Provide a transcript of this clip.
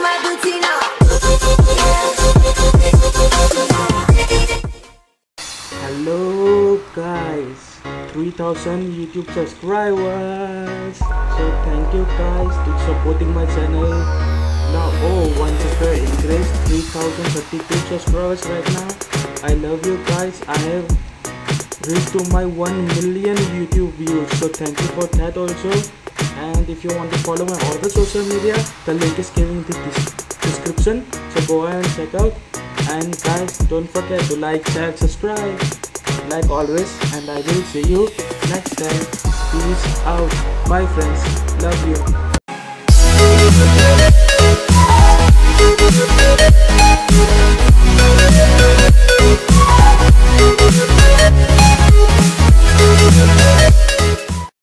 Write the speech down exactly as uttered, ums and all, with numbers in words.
my booty now. Hello guys, three thousand YouTube subscribers. So thank you guys to supporting my channel. Now oh one chapter increased three thousand thirty-two subscribers right now. I love you guys. I have reached to my one million YouTube views, so thank you for that also. And if you want to follow my other social media, the link is given in the description, so go ahead and check out. And guys, don't forget to like, share, subscribe like always, and I will see you next time. Peace out. Bye friends, love you.